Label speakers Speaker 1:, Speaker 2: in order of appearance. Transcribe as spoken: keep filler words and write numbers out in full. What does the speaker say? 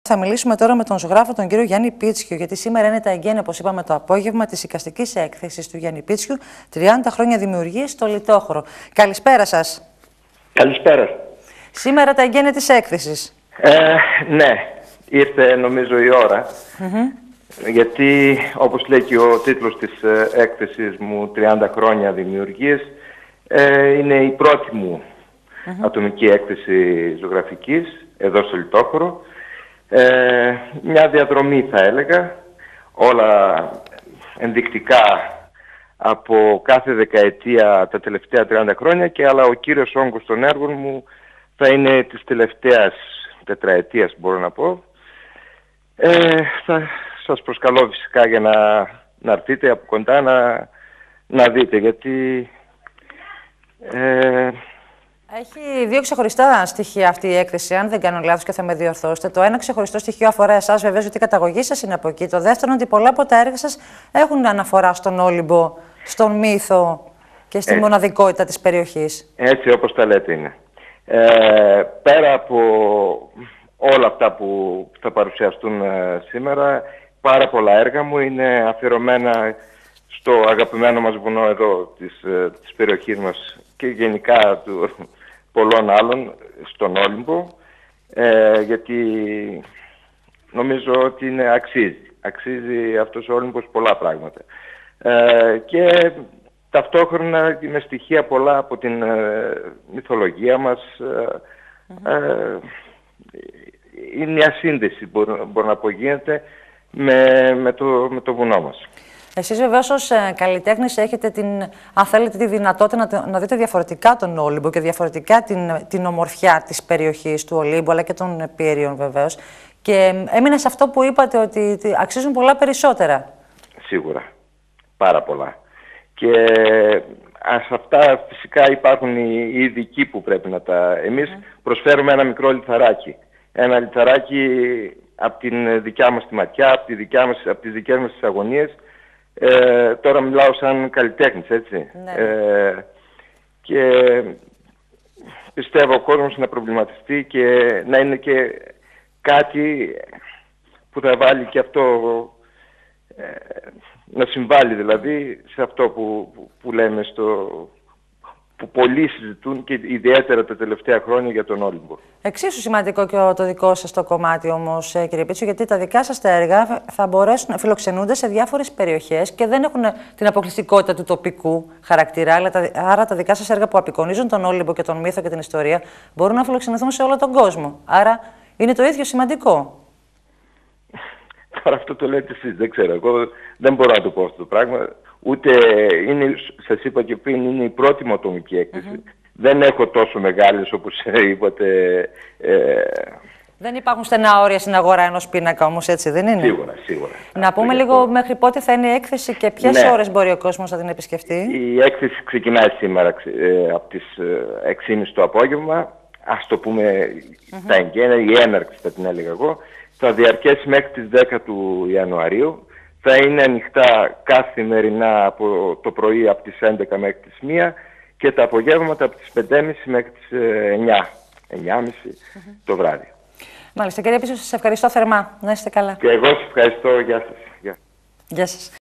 Speaker 1: Θα μιλήσουμε τώρα με τον ζωγράφο τον κύριο Γιάννη Πίτσιο, γιατί σήμερα είναι τα εγγένεια, όπως είπαμε, το απόγευμα της εικαστικής έκθεσης του Γιάννη Πίτσιου, τριάντα χρόνια δημιουργίας στο Λιτόχωρο. Καλησπέρα σας.
Speaker 2: Καλησπέρα.
Speaker 1: Σήμερα τα εγγένεια της έκθεσης.
Speaker 2: Ε, ναι, ήρθε νομίζω η ώρα, mm-hmm. γιατί όπως λέει και ο τίτλος της ε, έκθεσης μου, τριάντα χρόνια δημιουργίας, ε, είναι η πρώτη μου mm-hmm. ατομική έκθεση ζωγραφικής εδώ στο Λιτόχωρο. Ε, μια διαδρομή θα έλεγα, όλα ενδεικτικά από κάθε δεκαετία τα τελευταία τριάντα χρόνια, και αλλά ο κύριος όγκος των έργων μου θα είναι της τελευταίας τετραετίας, μπορώ να πω. Ε, θα σας προσκαλώ φυσικά για να, να έρθετε από κοντά να, να δείτε, γιατί ε,
Speaker 1: έχει δύο ξεχωριστά στοιχεία αυτή η έκθεση, αν δεν κάνω λάθος και θα με διορθώσετε. Το ένα ξεχωριστό στοιχείο αφορά εσάς, βεβαίως, γιατί η καταγωγή σας είναι από εκεί. Το δεύτερο, ότι πολλά από τα έργα σας έχουν αναφορά στον Όλυμπο, στον μύθο και στη Έτσι. μοναδικότητα της περιοχής.
Speaker 2: Έτσι όπως τα λέτε είναι. Ε, πέρα από όλα αυτά που θα παρουσιαστούν ε, σήμερα, πάρα πολλά έργα μου είναι αφιερωμένα στο αγαπημένο μας βουνό εδώ της, ε, της περιοχής μας και γενικά του πολλών άλλων, στον Όλυμπο, ε, γιατί νομίζω ότι είναι αξίζει. Αξίζει αυτός ο Όλυμπος πολλά πράγματα. Ε, και ταυτόχρονα με στοιχεία πολλά από την ε, μυθολογία μας. Ε, ε, είναι μια σύνδεση, μπορεί, μπορεί να πω, γίνεται με, με, το, με το βουνό μας.
Speaker 1: Εσείς βεβαίως ως ε, καλλιτέχνης έχετε την, αν θέλετε, τη δυνατότητα να, να δείτε διαφορετικά τον Όλυμπο και διαφορετικά την, την ομορφιά της περιοχής του Ολύμπου, αλλά και των πιερίων βεβαίως. Και έμεινα σε αυτό που είπατε, ότι αξίζουν πολλά περισσότερα.
Speaker 2: Σίγουρα. Πάρα πολλά. Και σε αυτά φυσικά υπάρχουν οι, οι ειδικοί που πρέπει να τα... Εμείς mm. προσφέρουμε ένα μικρό λιθαράκι. Ένα λιθαράκι από την δικιά μας τη ματιά, από, τη δικιά μας, από τις δικές μας τις αγωνίες. Ε, τώρα μιλάω σαν καλλιτέχνης, έτσι. Ναι. Ε, και πιστεύω ο κόσμος να προβληματιστεί και να είναι και κάτι που θα βάλει και αυτό, ε, να συμβάλλει δηλαδή σε αυτό που, που, που λέμε, στο, που πολλοί συζητούν και ιδιαίτερα τα τελευταία χρόνια για τον Όλυμπο.
Speaker 1: Εξίσου σημαντικό και το δικό σας το κομμάτι όμως, κύριε Πίτσιο, γιατί τα δικά σας τα έργα θα μπορέσουν να φιλοξενούνται σε διάφορες περιοχές και δεν έχουν την αποκλειστικότητα του τοπικού χαρακτήρα, αλλά τα, άρα τα δικά σας έργα που απεικονίζουν τον Όλυμπο και τον μύθο και την ιστορία μπορούν να φιλοξενηθούν σε όλο τον κόσμο. Άρα είναι το ίδιο σημαντικό.
Speaker 2: Τώρα αυτό το λέτε εσείς, δεν ξέρω. Εγώ δεν μπορώ να το πω αυτό το πράγμα. Ούτε είναι, σας είπα και πριν, είναι η πρώτη μου ατομική έκθεση. Mm-hmm. Δεν έχω τόσο μεγάλες όπως είπατε. Ε...
Speaker 1: Δεν υπάρχουν στενά όρια στην αγορά ενός πίνακα όμως, έτσι δεν είναι?
Speaker 2: Σίγουρα, σίγουρα.
Speaker 1: Να πούμε αυτό λίγο μέχρι πότε θα είναι η έκθεση και ποιες ναι. ώρες μπορεί ο κόσμος να την επισκεφτεί.
Speaker 2: Η έκθεση ξεκινάει σήμερα ε, από τις έξι και μισή το απόγευμα. Ας το πούμε mm-hmm. τα εγγένεια, η έναρξη θα την έλεγα εγώ. Θα διαρκέσει μέχρι τις δέκα του Ιανουαρίου. Θα είναι ανοιχτά καθημερινά από το πρωί από τις έντεκα μέχρι τις μία και τα απογεύματα από τις πέντε και μισή μέχρι τις εννιά, εννιά και μισή mm-hmm. το βράδυ.
Speaker 1: Μάλιστα, κύριε Πίτσιο, σας ευχαριστώ θερμά. Να είστε καλά.
Speaker 2: Και εγώ σας ευχαριστώ. Γεια σας. Γεια,
Speaker 1: Γεια σας.